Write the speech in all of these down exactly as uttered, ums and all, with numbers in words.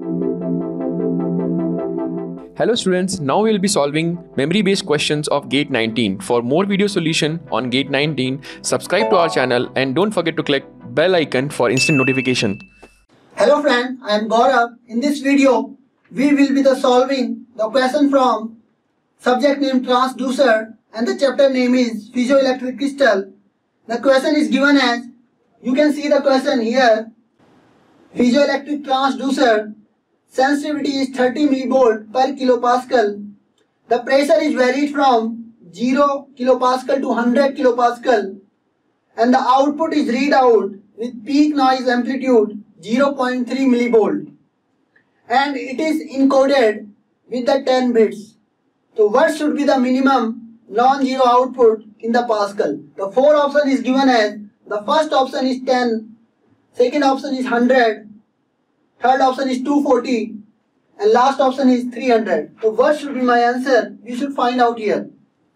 Hello students, now we will be solving memory-based questions of GATE nineteen. For more video solution on GATE nineteen, subscribe to our channel and don't forget to click bell icon for instant notification. Hello friend, I am Gaurav. In this video, we will be the solving the question from subject name Transducer and the chapter name is Piezoelectric Crystal. The question is given as, you can see the question here, Piezoelectric Transducer. Sensitivity is thirty millivolt per kilopascal. The pressure is varied from zero kilopascal to one hundred kilopascal and the output is read out with peak noise amplitude zero point three millivolt and it is encoded with the ten bits. So what should be the minimum non-zero output in the Pascal? The four option is given as, the first option is ten, second option is one hundred, third option is two forty and last option is three hundred. So what should be my answer? We should find out here.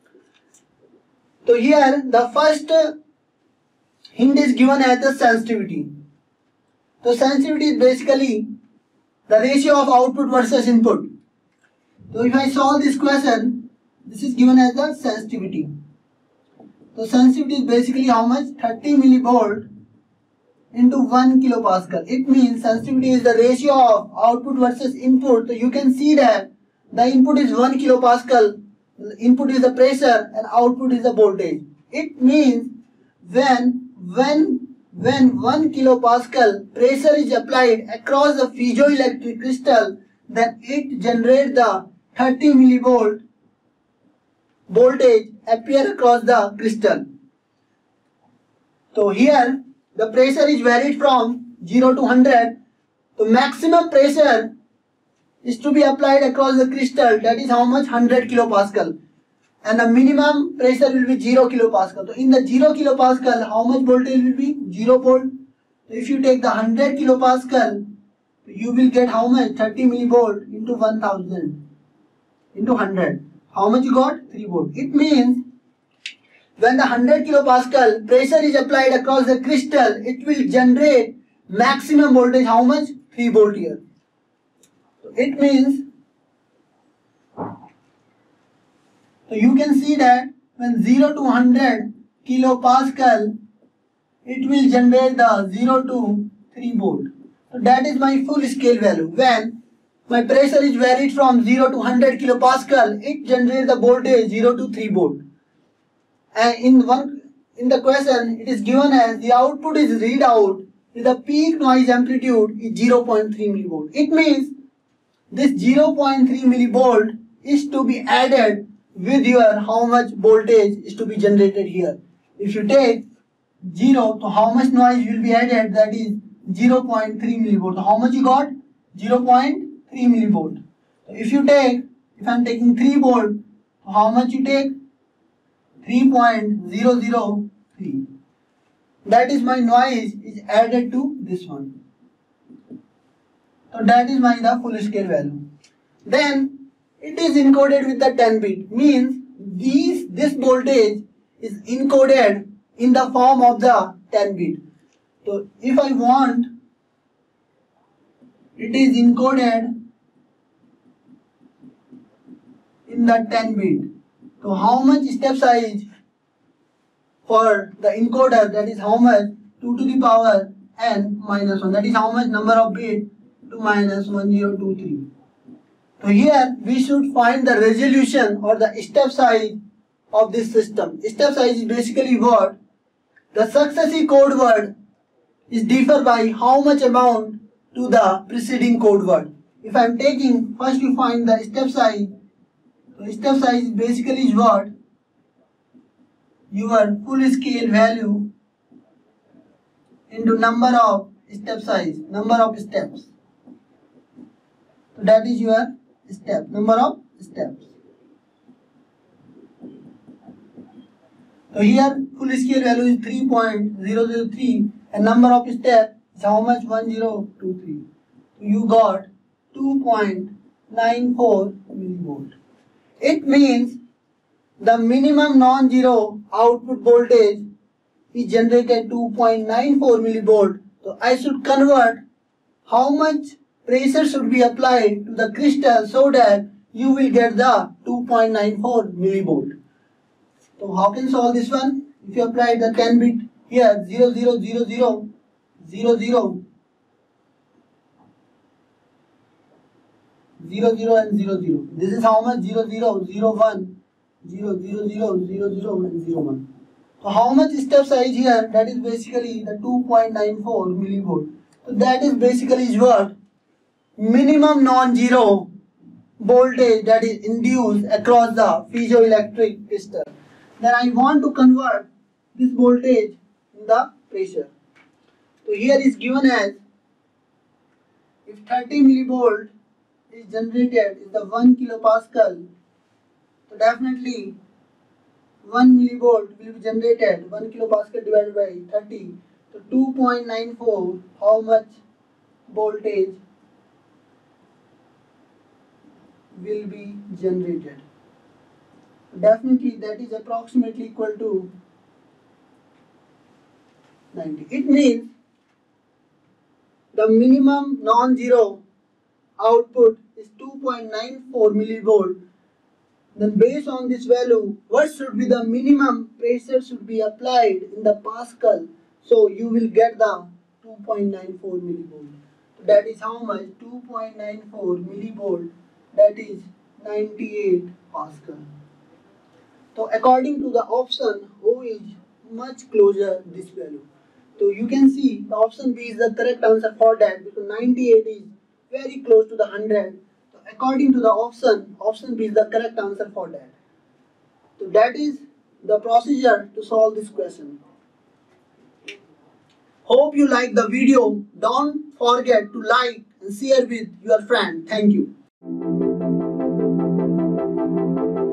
So here the first hint is given as the sensitivity. So sensitivity is basically the ratio of output versus input. So if I solve this question, this is given as the sensitivity. So sensitivity is basically how much? thirty millivolt into one kilopascal. It means sensitivity is the ratio of output versus input. So you can see that the input is one kilopascal, input is the pressure and output is the voltage. It means when when when one kilopascal pressure is applied across the piezoelectric crystal, then it generates the thirty millivolt voltage appear across the crystal. So here the pressure is varied from zero to one hundred. The maximum pressure is to be applied across the crystal, that is how much? one hundred kilopascal. And the minimum pressure will be zero kilopascal. So in the zero kilopascal, how much voltage will be? zero volt. So if you take the one hundred kilopascal, you will get how much? thirty millivolt into one thousand into one hundred. How much you got? three volt. It means when the one hundred kilopascal pressure is applied across the crystal, it will generate maximum voltage. How much? three volt here. So it means, so you can see that when zero to one hundred kilopascal, it will generate the zero to three volt. So that is my full scale value. When my pressure is varied from zero to one hundred kilopascal, it generates the voltage zero to three volt. And in one in the question it is given as the output is read out with the peak noise amplitude is zero point three millivolt. It means this zero point three millivolt is to be added with your how much voltage is to be generated here. If you take zero, so how much noise will be added? That is zero point three millivolt. So how much you got? zero point three millivolt. So if you take, if I am taking three volt, so how much you take? three point zero zero three. That is my noise is added to this one. So that is my the full scale value. Then it is encoded with the ten bit. Means these this voltage is encoded in the form of the ten bit. So if I want, it is encoded in the ten bit. So how much step size for the encoder? That is how much? two to the power n minus one. That is how much number of bit? two minus one zero two three. So here we should find the resolution or the step size of this system. Step size is basically what? The successive code word is differ by how much amount to the preceding code word. If I am taking, first you find the step size. So step size basically is what? Your full scale value into number of step size, number of steps. So that is your step, number of steps. So here full scale value is three point zero zero three and number of steps is how much? one zero two three. So you got two point nine four millivolt. It means the minimum non-zero output voltage is generated two point nine four millivolt. So I should convert how much pressure should be applied to the crystal so that you will get the two point nine four millivolt. So how can you solve this one? If you apply the ten bit here, zero zero zero zero zero zero zero zero and zero zero. This is how much? zero zero zero one zero zero zero zero zero and zero one. So how much step size here? That is basically the two point nine four millivolt. So that is basically is what? Minimum non-zero voltage that is induced across the piezoelectric crystal. Then I want to convert this voltage in the pressure. So here is given as if thirty millivolt is generated is the one kilopascal. So definitely one millivolt will be generated, one kilopascal divided by thirty. So two point nine four, how much voltage will be generated? Definitely that is approximately equal to ninety. It means the minimum non-zero output is two point nine four millivolt. Then based on this value, what should be the minimum pressure should be applied in the pascal? So you will get the two point nine four millivolt. That is how much? two point nine four millivolt. That is ninety-eight pascal. So according to the option, who is much closer this value? So you can see the option B is the correct answer for that because ninety-eight is very close to the one hundred. So according to the option, option B is the correct answer for that. So that is the procedure to solve this question. Hope you like the video. Don't forget to like and share with your friend. Thank you.